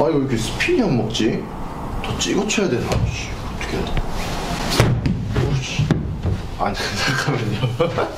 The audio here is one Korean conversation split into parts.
왜 이렇게 스핀이 안 먹지? 더 찍어쳐야 되나? 어떻게 해야 돼? 아니 잠깐만요.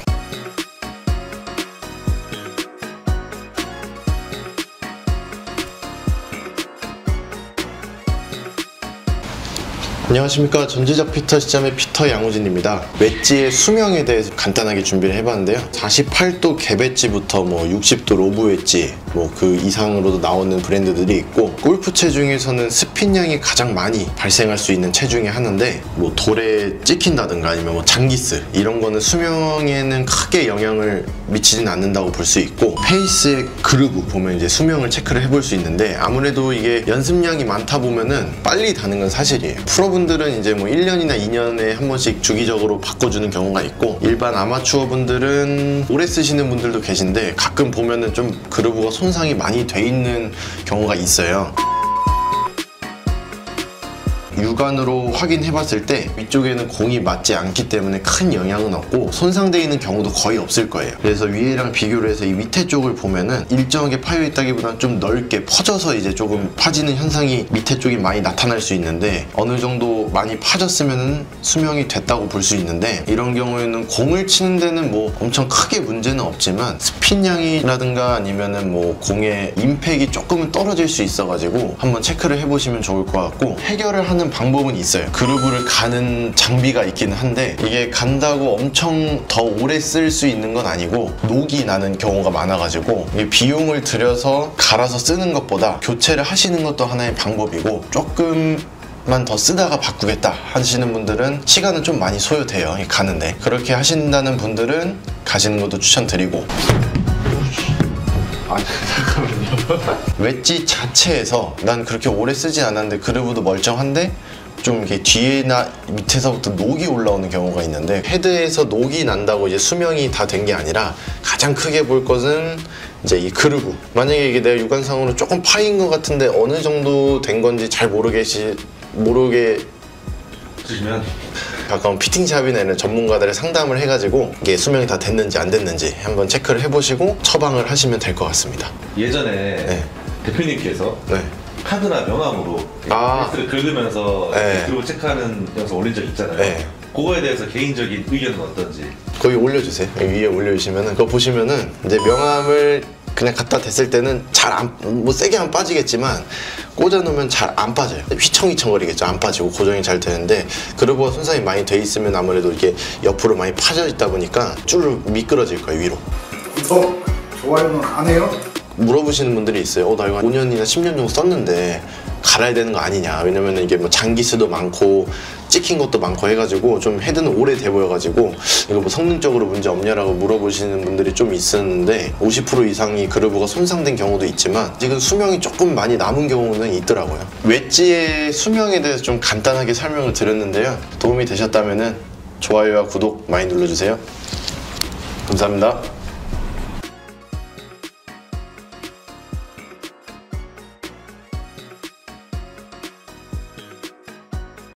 안녕하십니까. 전지적 피터 시점의 피터 양우진입니다. 웨지의 수명에 대해서 간단하게 준비를 해봤는데요. 48도 갭 웨지부터 60도 로브 웨지 그 이상으로도 나오는 브랜드들이 있고, 골프채 중에서는 스핀량이 가장 많이 발생할 수 있는 채 중에 하나인데, 돌에 찍힌다든가 아니면 장기스 이런 거는 수명에는 크게 영향을 미치진 않는다고 볼 수 있고, 페이스의 그루브 보면 이제 수명을 체크를 해볼 수 있는데, 아무래도 이게 연습량이 많다 보면은 빨리 다는 건 사실이에요. 프로분들은 이제 1년이나 2년에 한 번씩 주기적으로 바꿔주는 경우가 있고, 일반 아마추어 분들은 오래 쓰시는 분들도 계신데, 가끔 보면은 좀 그루브가 손상이 많이 돼 있는 경우가 있어요. 육안으로 확인해 봤을 때 위쪽에는 공이 맞지 않기 때문에 큰 영향은 없고, 손상되어 있는 경우도 거의 없을 거예요. 그래서 위에랑 비교를 해서 이 밑에 쪽을 보면은 일정하게 파여 있다기보다는 좀 넓게 퍼져서 이제 조금 파지는 현상이 밑에 쪽이 많이 나타날 수 있는데, 어느 정도 많이 파졌으면 수명이 됐다고 볼 수 있는데, 이런 경우에는 공을 치는 데는 엄청 크게 문제는 없지만 스핀량이라든가 아니면은 공의 임팩이 조금은 떨어질 수 있어가지고 한번 체크를 해보시면 좋을 것 같고, 해결을 하는 방법은 있어요. 그루브를 가는 장비가 있긴 한데, 이게 간다고 엄청 더 오래 쓸 수 있는 건 아니고 녹이 나는 경우가 많아가지고, 이게 비용을 들여서 갈아서 쓰는 것보다 교체를 하시는 것도 하나의 방법이고, 조금만 더 쓰다가 바꾸겠다 하시는 분들은 시간은 좀 많이 소요돼요, 가는데. 그렇게 하신다는 분들은 가시는 것도 추천드리고. 아니 잠깐만요. 웨지 자체에서 난 그렇게 오래 쓰진 않았는데 그루브도 멀쩡한데 좀 이렇게 뒤에나 밑에서부터 녹이 올라오는 경우가 있는데, 헤드에서 녹이 난다고 이제 수명이 다 된 게 아니라 가장 크게 볼 것은 이제 이 그루브. 만약에 이게 내가 육안상으로 조금 파인 것 같은데 어느 정도 된 건지 잘 모르게 쓰시면 가까운 피팅샵이나 이런 전문가들의 상담을 해가지고 이게 수명이 다 됐는지 안 됐는지 한번 체크를 해보시고 처방을 하시면 될 것 같습니다. 예전에 대표님께서 카드나 명함으로 페이스를 긁으면서 그리고 체크하는 영상 올린 적 있잖아요. 그거에 대해서 개인적인 의견은 어떤지 거기 올려주세요. 위에 올려주시면은 그거 보시면은 이제 명함을 그냥 갖다 댔을 때는 잘 세게 안 빠지겠지만 꽂아놓으면 잘 안 빠져요. 휘청휘청거리겠죠. 안 빠지고 고정이 잘 되는데, 그루브가 손상이 많이 돼 있으면 아무래도 이게 옆으로 많이 파져 있다 보니까 쭈르 미끄러질 거예요, 위로. 구독, 좋아요는 안 해요? 물어보시는 분들이 있어요. 나 이거 5년이나 10년 정도 썼는데 갈아야 되는 거 아니냐. 왜냐면 이게 장기수도 많고 찍힌 것도 많고 해가지고 좀 헤드는 오래돼 보여가지고 이거 성능적으로 문제 없냐라고 물어보시는 분들이 좀 있었는데, 50% 이상이 그루브가 손상된 경우도 있지만 지금 수명이 조금 많이 남은 경우는 있더라고요. 웨지의 수명에 대해서 좀 간단하게 설명을 드렸는데요. 도움이 되셨다면 좋아요와 구독 많이 눌러주세요. 감사합니다.